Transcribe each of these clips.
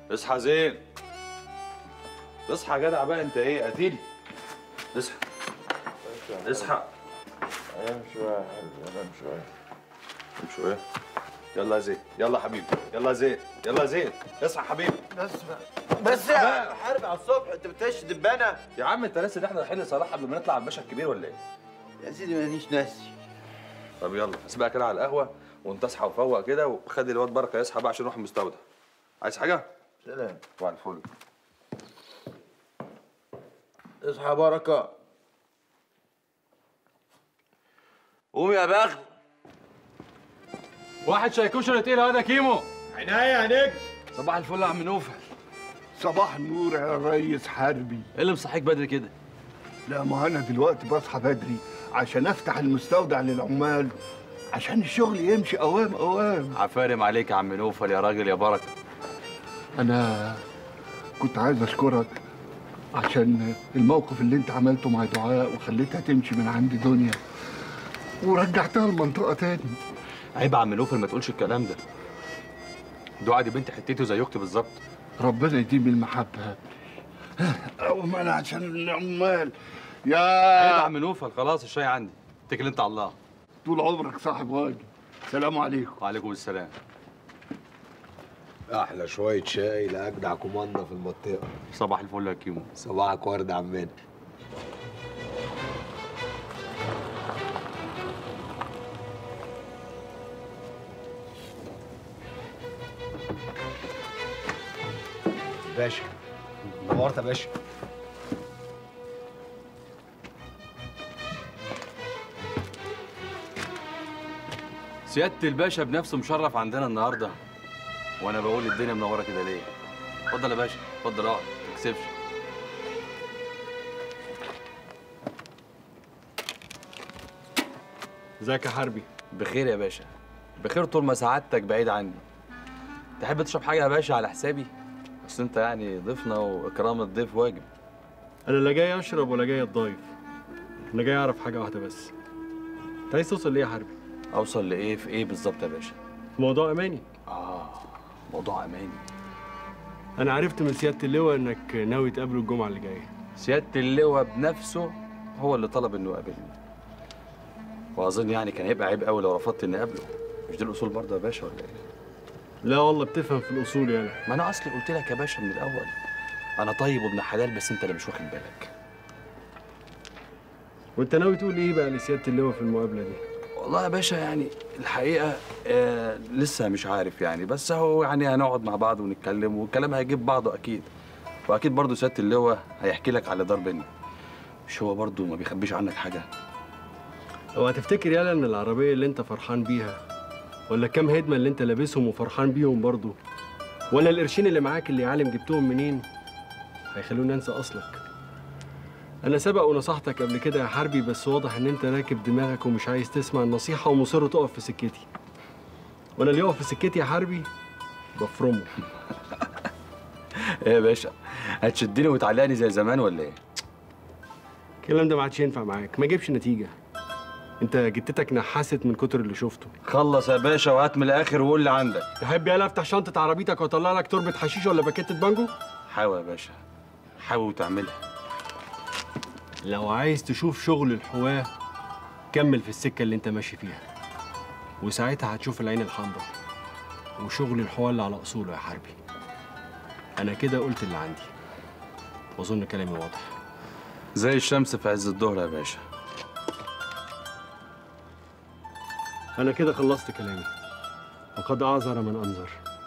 اصحى زين. اصحى يا جدع بقى، انت ايه قتيل؟ اصحى اصحى. انام شويه يا حبيبي، انام شويه. انام شويه؟ يلا يا زين، يلا يا حبيبي، يلا يا زين، يلا يا زين، اصحى يا حبيبي. بس يا حارب على الصبح، انت بتعيش دبانه؟ يا عم انت ناسي ان احنا رايحين لصلاح قبل ما نطلع على الباشا الكبير ولا ايه؟ يا سيدي مانيش ناسي. طب يلا اسبقها كده على القهوه وانت اصحى وفوق كده، وخلي الواد بركه يصحى بقى عشان نروح المستودع. عايز حاجه؟ سلام. وعلى الفل. اصحى يا بركه. قوم يا بخت. واحد شيكوشة تقيل هذا كيمو. عينيا يا نجم. صباح الفل يا عم نوفل. صباح النور يا ريس حربي. ايه اللي مصحيك بدري كده؟ لا ما انا دلوقتي بصحى بدري عشان افتح المستودع للعمال، عشان الشغل يمشي اوام اوام. عفارم عليك يا عم نوفل يا راجل يا بركه. انا كنت عايز اشكرك عشان الموقف اللي انت عملته مع دعاء وخليتها تمشي من عند دنيا ورجعتها المنطقه تاني. عيب يا عم نوفل ما تقولش الكلام ده. دعاء دي بنت حتته زي اختي بالظبط. ربنا يديم المحبه. اقوم انا عشان العمال. يا عيب يا عم نوفل، خلاص الشاي عندي، اتكل انت على الله. طول عمرك صاحب واجب. سلام عليكم. وعليكم السلام. احلى شويه شاي لاجدع كوماندا في المنطقه. صباح الفل يا كيمو. صباحك ورد عمنا. باشا نورت يا باشا. سيادة الباشا بنفسه مشرف عندنا النهارده، وانا بقول الدنيا منوره كده ليه؟ اتفضل يا باشا، اتفضل اقعد، ما تكسفش. ازيك يا حربي؟ بخير يا باشا، بخير طول ما سعادتك بعيد عني. تحب تشرب حاجه يا باشا على حسابي؟ بس انت يعني ضيفنا واكرام الضيف واجب. انا لا جاي اشرب ولا جاي اتضايف، انا جاي اعرف حاجه واحده بس. انت عايز توصل ليه يا حربي؟ اوصل لايه في ايه بالظبط يا باشا؟ في موضوع اماني. موضوع اماني. انا عرفت من سياده اللواء انك ناوي تقابله الجمعه اللي جايه. سياده اللواء بنفسه هو اللي طلب انه يقابلني، واظن يعني كان هيبقى عيب قوي لو رفضت اني اقابله. مش دي الاصول برضه يا باشا ولا ايه؟ لا والله بتفهم في الاصول يالا. ما انا اصلي قلت لك يا باشا من الاول انا طيب وابن حلال، بس انت اللي مش واخد بالك. وانت ناوي تقول ايه بقى لسياده اللواء في المقابله دي؟ والله يا باشا يعني الحقيقه لسه مش عارف يعني، بس هو يعني هنقعد مع بعض ونتكلم والكلام هيجيب بعضه اكيد. واكيد برضه سياده اللواء هيحكي لك على دار بينا. مش هو برضه ما بيخبيش عنك حاجه؟ هو هتفتكر يالا ان العربيه اللي انت فرحان بيها، ولا كام هدمه اللي انت لابسهم وفرحان بيهم برضه، ولا القرشين اللي معاك اللي يا عالم جبتهم منين، هيخلوني انسى اصلك؟ انا سبق ونصحتك قبل كده يا حربي، بس واضح ان انت راكب دماغك ومش عايز تسمع النصيحه ومصر تقف في سكتي. وانا اللي يقف في سكتي يا حربي بفرمه. ايه يا باشا، هتشدني وتعلقني زي زمان ولا ايه؟ الكلام ده ما عادش ينفع معاك، ما جابش نتيجه. انت جتتك نحست من كتر اللي شفته. خلص يا باشا وهات من الاخر وقول اللي عندك. تحب يالا افتح شنطه عربيتك واطلع لك تربه حشيش ولا باكيتة بانجو؟ حاول يا باشا، حاول وتعملها. لو عايز تشوف شغل الحواه كمل في السكه اللي انت ماشي فيها، وساعتها هتشوف العين الحمراء وشغل الحواه اللي على اصوله يا حربي. انا كده قلت اللي عندي، واظن كلامي واضح. زي الشمس في عز الظهر يا باشا. انا كده خلصت كلامي، وقد اعذر من انذر.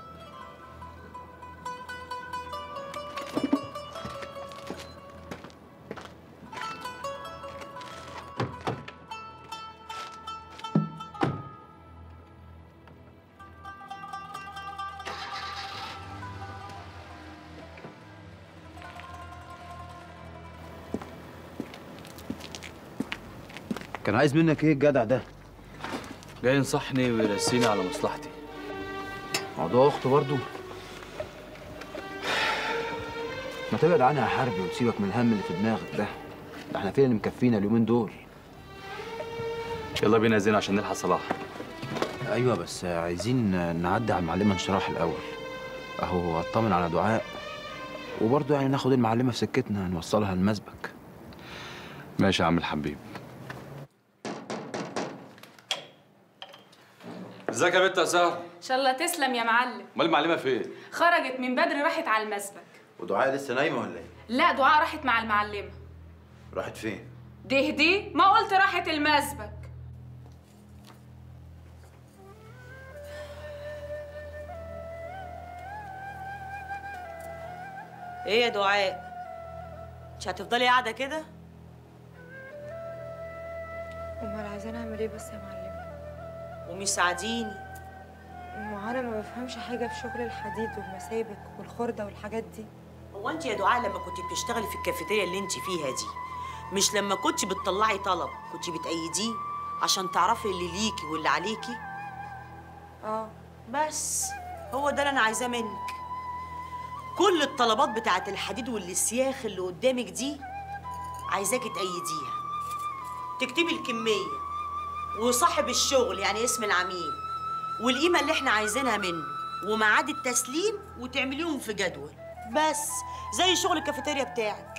كان عايز منك ايه الجدع ده؟ جاي ينصحني ويرسيني على مصلحتي. موضوع اخته برضه؟ ما تبعد عنها يا حربي وتسيبك من الهم اللي في دماغك ده احنا فين اللي مكفينا اليومين دول؟ يلا بينا زين عشان نلحق صلاح. ايوه بس عايزين نعدي على المعلمه انشراح الاول. اهو اطمن على دعاء، وبرضه يعني ناخد المعلمه في سكتنا نوصلها المسبك. ماشي يا عم الحبيب. ازيك يا بنت يا سهر؟ ان شاء الله تسلم يا معلم. امال المعلمه فين؟ خرجت من بدري راحت على المسبك. ودعاء لسه نايمه ولا ايه؟ لا دعاء راحت مع المعلمه. راحت فين؟ دي ما قلت راحت المسبك. ايه يا دعاء؟ مش هتفضلي قاعده كده؟ امال عايزاني اعمل ايه بس يا معلمه؟ ومش ساعديني. ما انا ما بفهمش حاجه في شغل الحديد والمسابك والخرده والحاجات دي. هو انت يا دعاء لما كنت بتشتغلي في الكافيتيريا اللي انت فيها دي، مش لما كنت بتطلعي طلب كنت بتأيديه عشان تعرفي اللي ليكي واللي عليكي؟ اه بس هو ده اللي انا عايزاه منك. كل الطلبات بتاعت الحديد والسياخ اللي قدامك دي عايزاكي تأيديها، تكتبي الكميه وصاحب الشغل يعني اسم العميل والقيمه اللي احنا عايزينها منه وميعاد التسليم، وتعمليهم في جدول بس زي شغل الكافيتيريا بتاعك.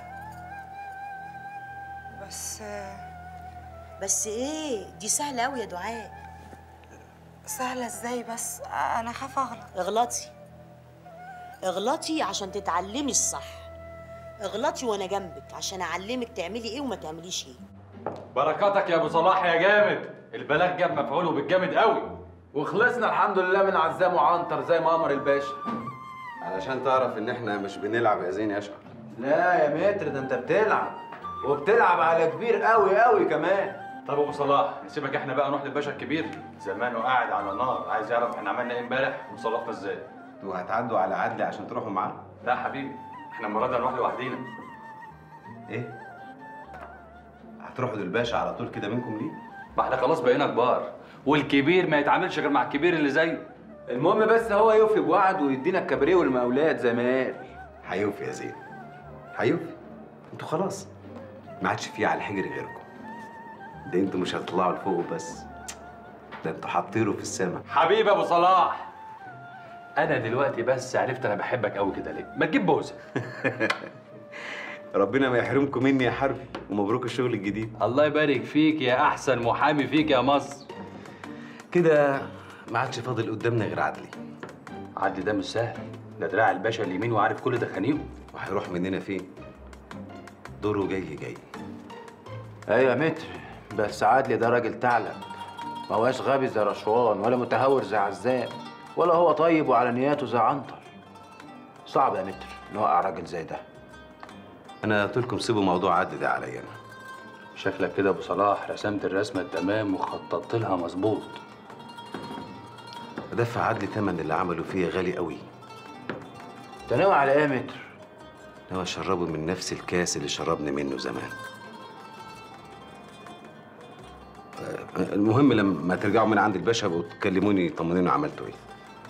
بس ايه؟ دي سهله قوي يا دعاء. سهله ازاي بس؟ انا خاف اغلط. اغلطي عشان تتعلمي الصح. اغلطي وانا جنبك عشان اعلمك تعملي ايه وما تعمليش ايه. بركاتك يا ابو صلاح يا جامد. البلاغ جاب مفعوله بالجامد قوي، وخلصنا الحمد لله من عزام وعنتر زي ما امر الباشا. علشان تعرف ان احنا مش بنلعب يا زين يا اشقر. لا يا متر، ده انت بتلعب وبتلعب على كبير قوي قوي كمان. طب ابو صلاح نسيبك احنا بقى نروح للباشا الكبير، زمانه قاعد على نار عايز يعرف احنا عملنا ايه امبارح وصرفنا ازاي. انتوا هتعدوا على عدلي عشان تروحوا معاه؟ لا حبيبي، احنا المره دي هنروح لوحدينا. ايه؟ هتروحوا للباشا على طول كده منكم ليه؟ ما احنا خلاص بقينا كبار، والكبير ما يتعاملش غير مع الكبير اللي زيه. المهم بس هو يوفي بوعده ويدينا الكباريه والمقاولات زي ما قال. هيوفي يا زين، هيوفي. انتوا خلاص ما عادش فيه على الحجر غيركم. ده انتوا مش هتطلعوا لفوق بس، ده انتوا هتطيروا في السماء. حبيبي ابو صلاح، انا دلوقتي بس عرفت انا بحبك قوي كده ليه. ما تجيب بوزه. ربنا ما يحرمكم مني يا حربي، ومبروك الشغل الجديد. الله يبارك فيك يا احسن محامي فيك يا مصر. كده ما عادش فاضل قدامنا غير عدلي. عدلي ده مش سهل، ده دراع الباشا اليمين وعارف كل تخانيقه. وهيروح مننا فين؟ دوره جاي. ايوه يا متر، بس عدلي ده راجل ثعلب، ما هواش غبي زي رشوان ولا متهور زي عزام، ولا هو طيب وعلى نياته زي عنتر. صعب يا متر نوقع راجل زي ده. انا قلت لكم سيبوا موضوع عدلي ده عليا انا. شكلك كده ابو صلاح رسمت الرسمه التمام وخططت لها مظبوط. دفع عدلي تمن اللي عملوا فيا غالي قوي. انت ناوي على ايه يا متر؟ ناوي اشربه من نفس الكاس اللي شربني منه زمان. المهم لما ترجعوا من عند الباشا بقوا تكلموني طمنوني عملتوا ايه.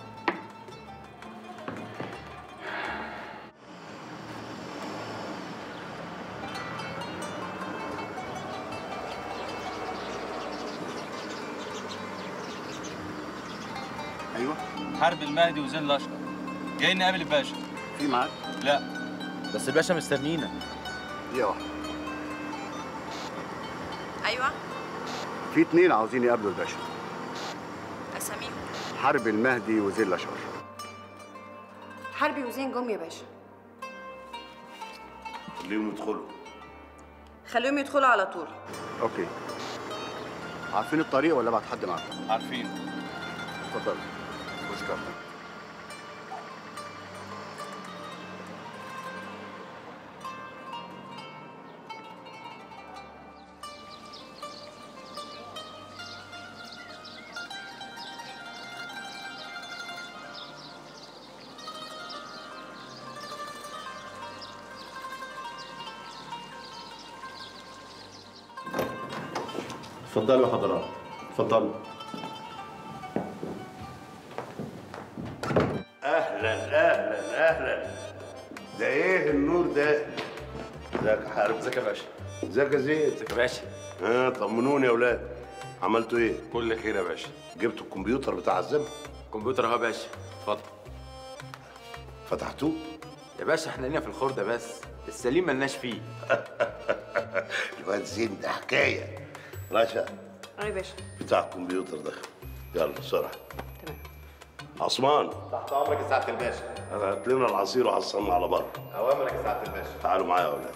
ايوه حرب المهدي وزين الاشقر جايين نقابل الباشا. في معاك؟ لا بس الباشا مستنينا. دقيقة واحدة. ايوه في 2 عاوزين يقابلوا الباشا. اساميهم؟ حرب المهدي وزين الاشقر. حربي وزين جم يا باشا. خليهم يدخلوا. خليهم يدخلوا على طول. اوكي. عارفين الطريق ولا بعت حد معاكم؟ عارفين. اتفضل. وشكرا. اتفضلوا يا حضرات، اتفضلوا. اهلا. ده ايه النور ده؟ ازيك يا حارب؟ ازيك يا باشا؟ ازيك يا زين؟ ازيك يا باشا؟ طمنوني يا اولاد، عملتوا ايه؟ كل خير يا باشا. جبتوا الكمبيوتر بتاع الزب؟ كمبيوتر اهو يا باشا، اتفضل. فتحتوه؟ يا باشا احنا لينا في الخردة بس، السليم ملناش فيه. الواد زين ده حكايه. رشا يا باشا بتاع الكمبيوتر ده، يلا بسرعه. تمام. عثمان تحت امرك يا سعاده الباشا. هات لنا العصير وعصرنا على بره. اوامرك يا سعاده الباشا. تعالوا معايا يا اولاد.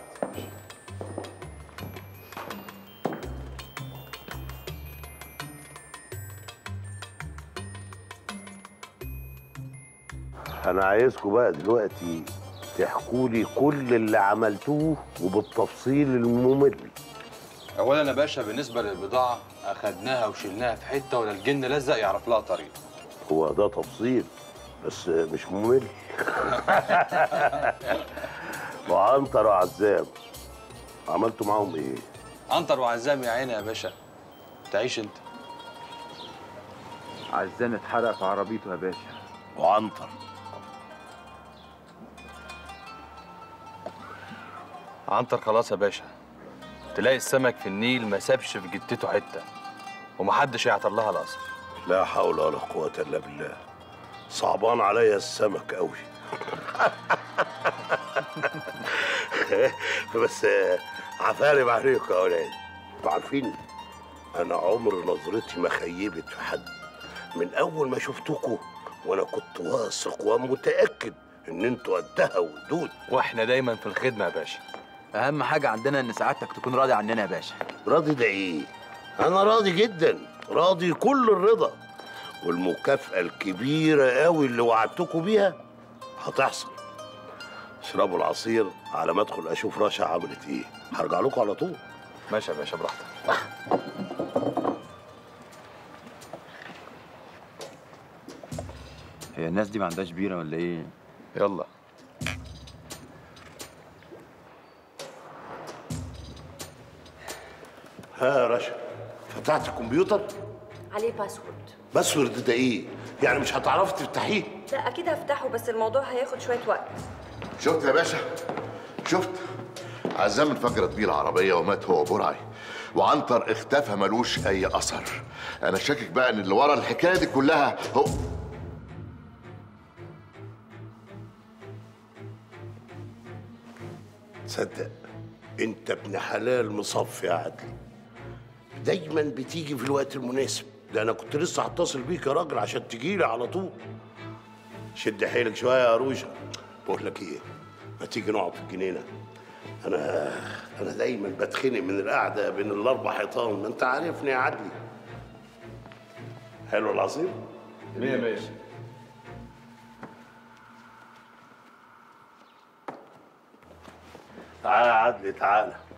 انا عايزكم بقى دلوقتي تحكوا لي كل اللي عملتوه وبالتفصيل الممل. اولا يا باشا بالنسبه للبضاعه اخدناها وشلناها في حته ولا الجن لزق يعرف لها طريق. هو ده تفصيل بس مش ممل. وعنتر وعزام عملتوا معاهم ايه؟ عنتر وعزام يا عيني يا باشا، تعيش انت. عزام اتحرق في عربيته يا باشا. وعنتر عنتر خلاص يا باشا، تلاقي السمك في النيل ما سابش في جتته حته ومحدش يعطر لها الاثر. لا حول ولا قوة الا بالله، صعبان عليا السمك قوي. بس عفارم عليكم يا ولاد. انتوا عارفين انا عمر نظرتي ما خيبت في حد. من اول ما شفتكم وانا كنت واثق ومتاكد ان انتوا قدها ودود. واحنا دايما في الخدمه يا باشا. اهم حاجه عندنا ان سعادتك تكون راضي عننا يا باشا. راضي ده ايه؟ انا راضي جدا، راضي كل الرضا. والمكافأة الكبيرة قوي اللي وعدتكم بيها هتحصل. اشربوا العصير على ما ادخل اشوف رشا عملت ايه، هرجع لكم على طول. ماشي يا باشا براحتك. هي الناس دي ما عندهاش بيره ولا ايه؟ يلا. ها يا رشا، فتحت الكمبيوتر؟ عليه باسورد. باسورد ده ايه؟ يعني مش هتعرفي تفتحيه؟ لا اكيد هفتحه بس الموضوع هياخد شويه وقت. شفت يا باشا؟ شفت؟ عزام انفجرت بيه العربية ومات هو برعي، وعنتر اختفى ملوش أي أثر. أنا شاكك بقى إن اللي ورا الحكاية دي كلها هو تصدق انت ابن حلال مصفي يا عدلي، دايما بتيجي في الوقت المناسب. ده انا كنت لسه هتصل بيك يا راجل عشان تجيلي على طول. شد حيلك شويه يا روشه. بقول لك ايه، ما تيجي نقعد في الجنينه؟ انا دايما بتخنق من القعده بين الاربع حيطان، ما انت عارفني يا عدلي. حلو العصير؟ مية مية. تعالى يا عدلي تعالى.